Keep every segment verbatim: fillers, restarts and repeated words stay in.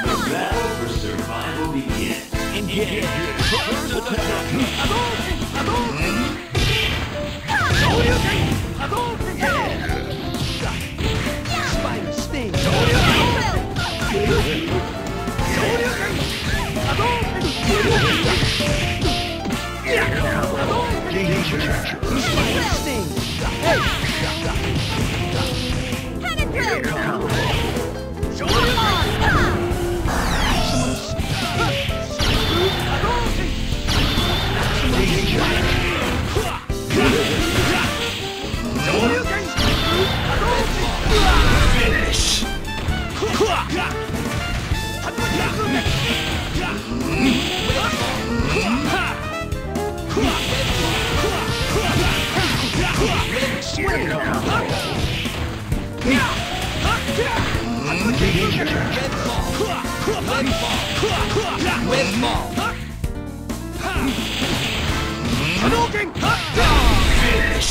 Battle for survival begins. Engage. First attack. Hadouken! Hadouken! Shoryuken! Hadouken! Spider sting! Shoryuken! Shoryuken! Hadouken! Hadouken! Spider sting! Hey! Finish. Red ball. Hadouken! Finish.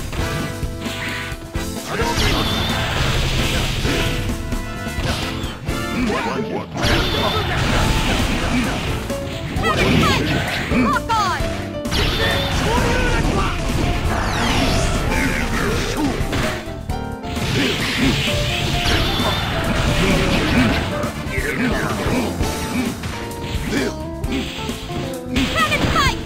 Lock on! Cannon fight!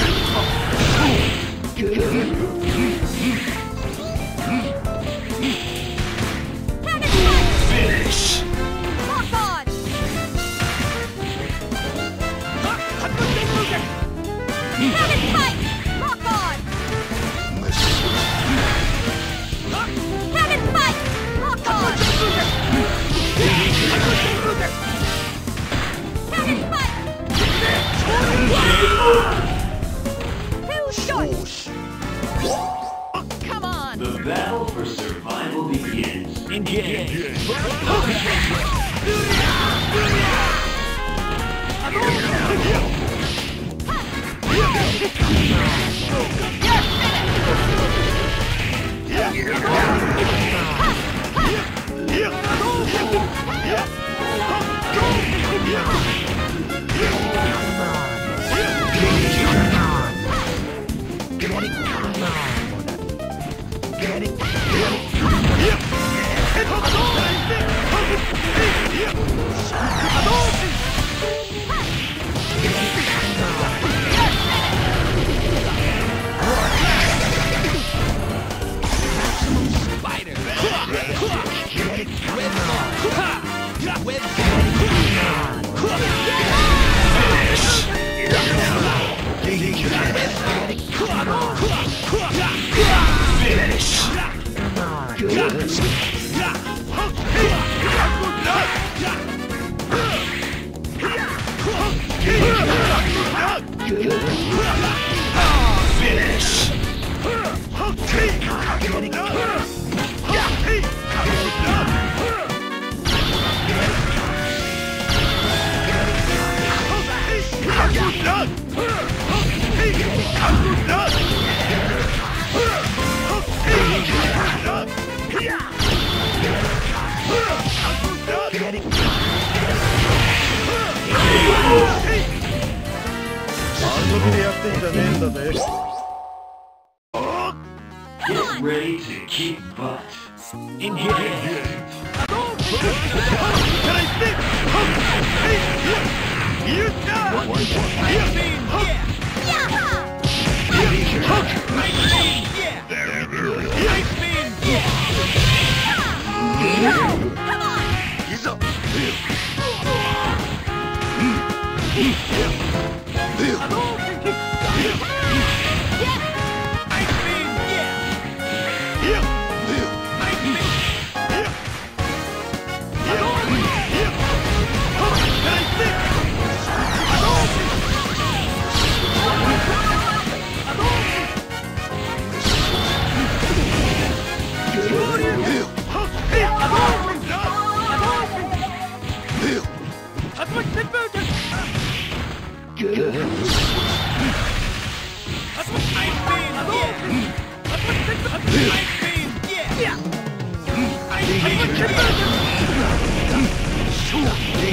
Cannon fight! Finish. Lock on! Cannon fight! Lock on! Cannon fight! Lock on! Cannon fight! Too short! Come on! The battle for survival begins. Engage. Spider. Red ball. Red Finish. Get ready to kick butt. Engage.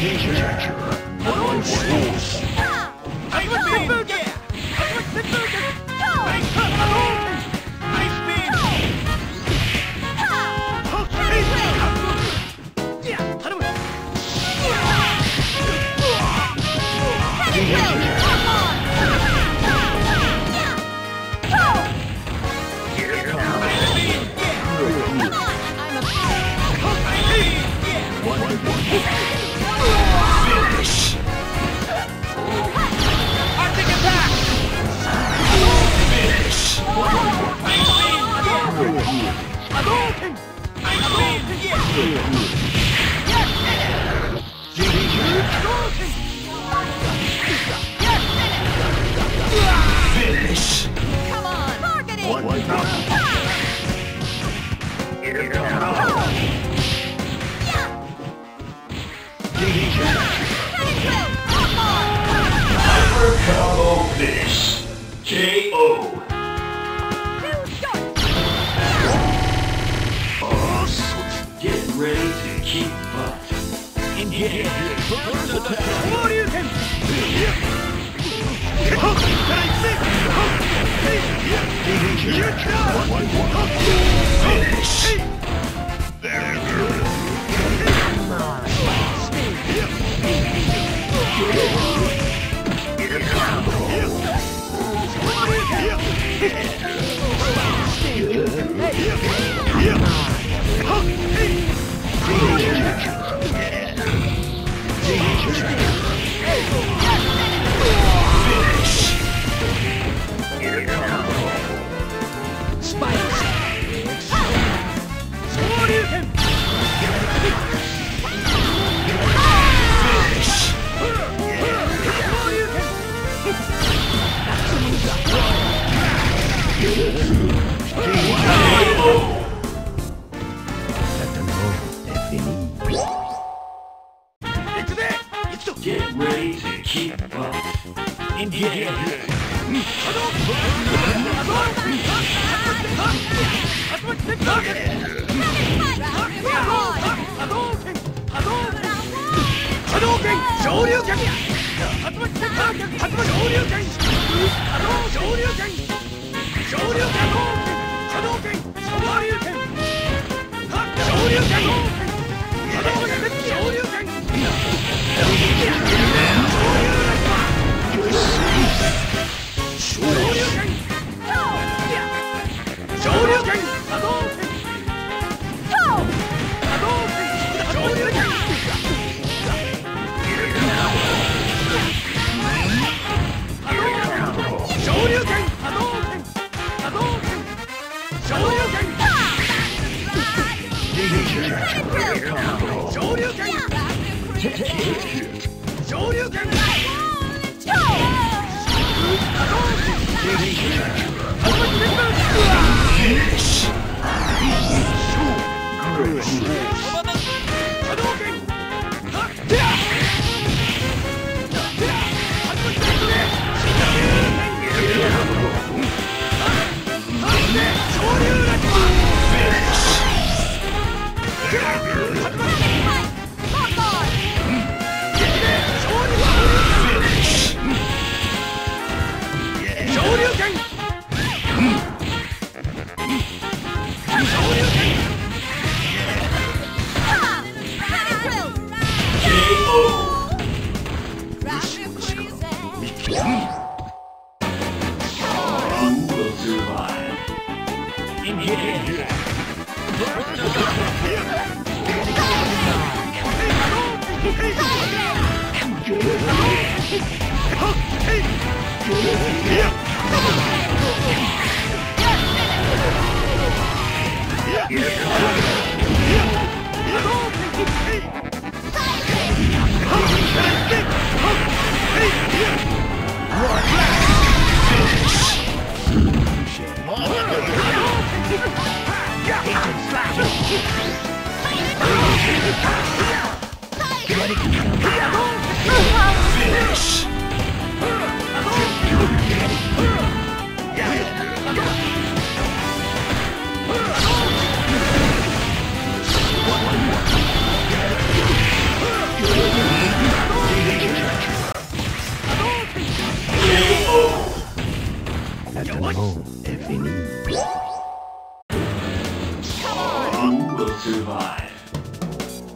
Finish!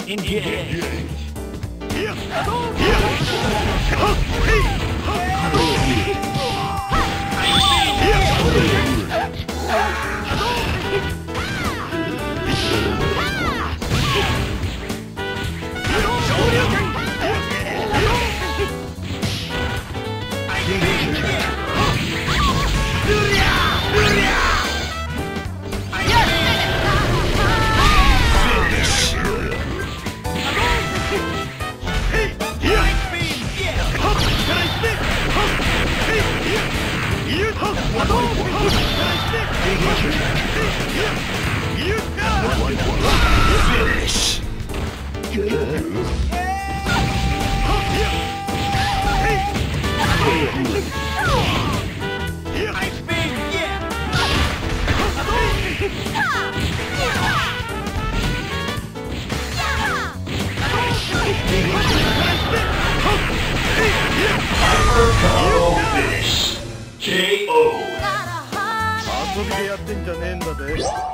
Engage. Finish! Finish! K O! 遊びでやってんじゃねえんだぜ。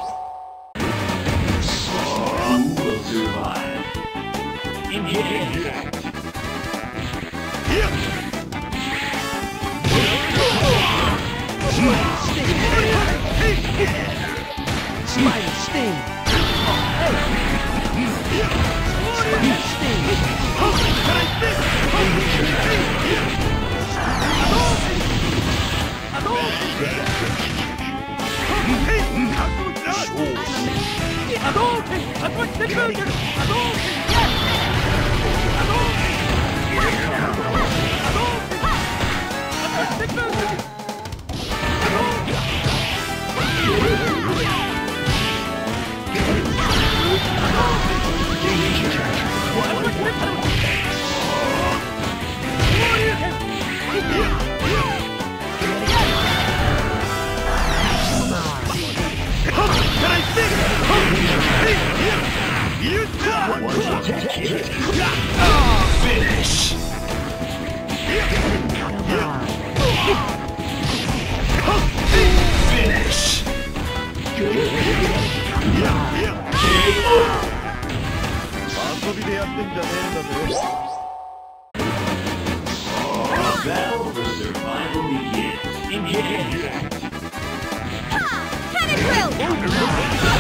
Who will survive? Engage. Spider Sting! Spider Sting! Finish! Finish! K O! 遊びでやってんじゃねえんだぜ。 The battle for survival begins. Engage. Cannon drill!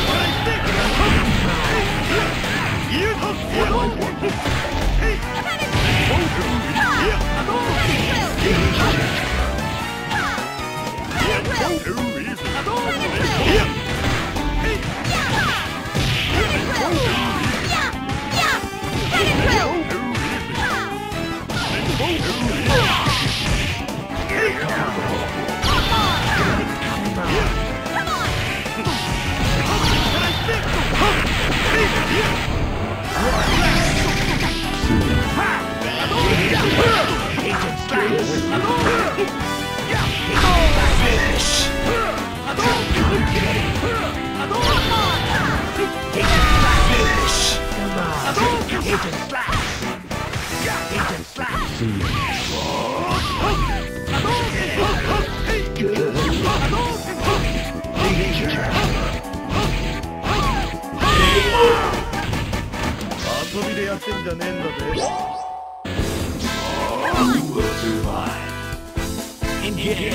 Finish! Finish! K O! 遊びでやってんじゃねえんだぜ。 Who will survive? Engage.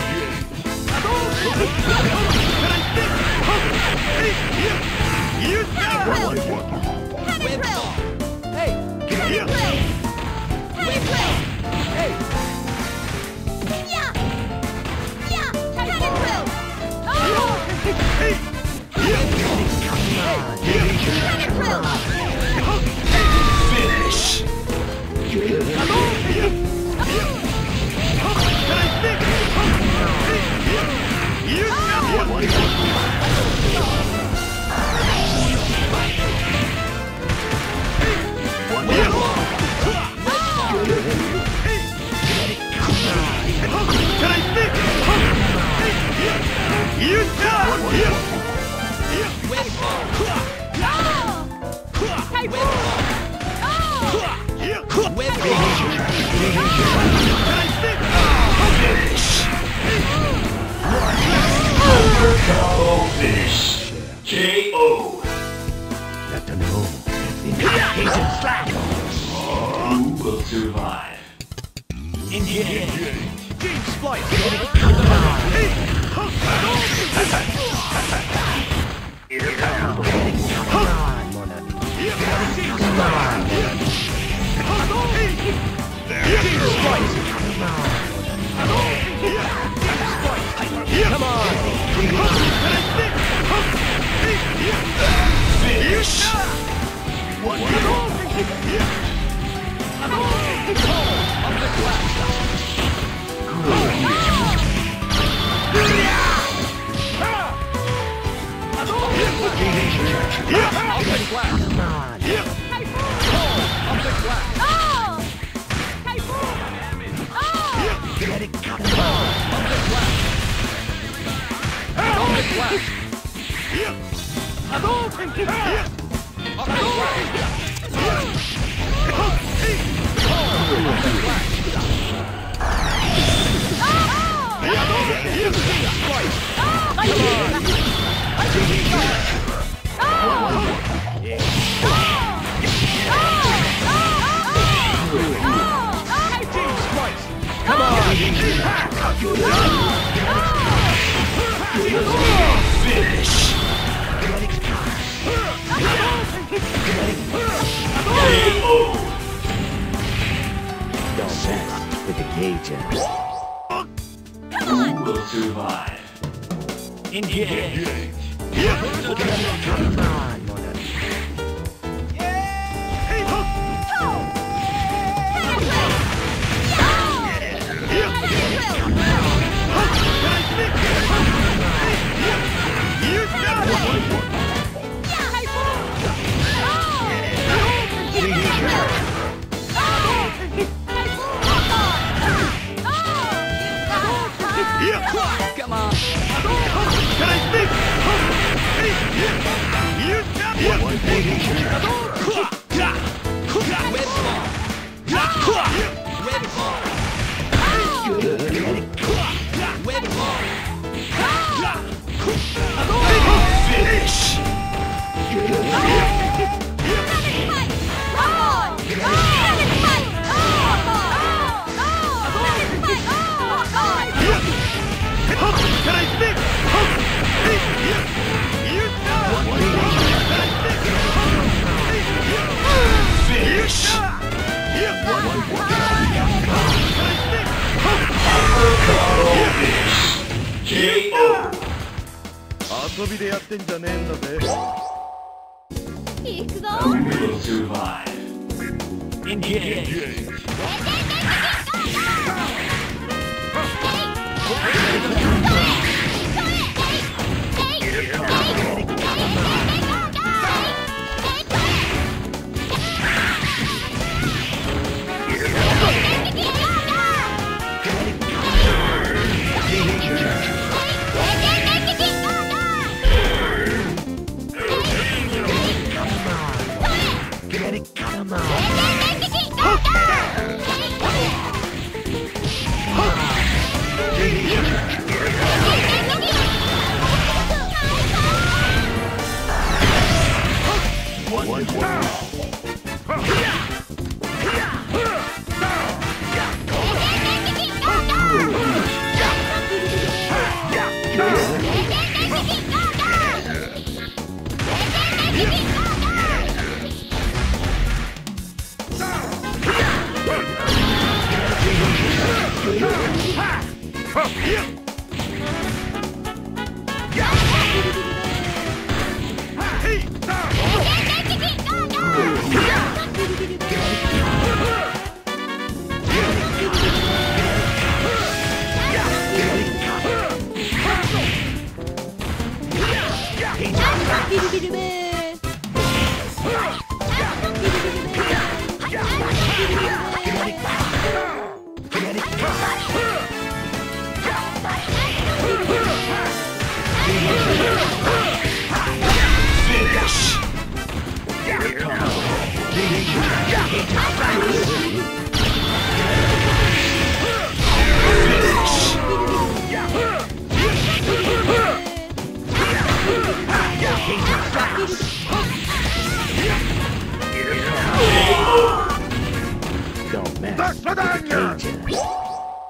Cannon drill! Hey! Cannon drill! Cannon drill! Hey! Yeah! Yeah! Cannon drill! Oh! Cannon drill! Finish! Finish! K O! Let them know. Who will survive? Engage. Team Splice. Come on. Finish! Come on. Finish! K O! Don't mess with the cages. Who will survive? Engage. Come on, mon ami. Come on. Can I speak? You got one. Red ball. Red ball. Red ball. Finish! Can I speak? You got one. Finish! K O! 遊びでやってんじゃねえんだぜ。 行くぞ Who will survive? Engage. Come on. Finish! with the cages.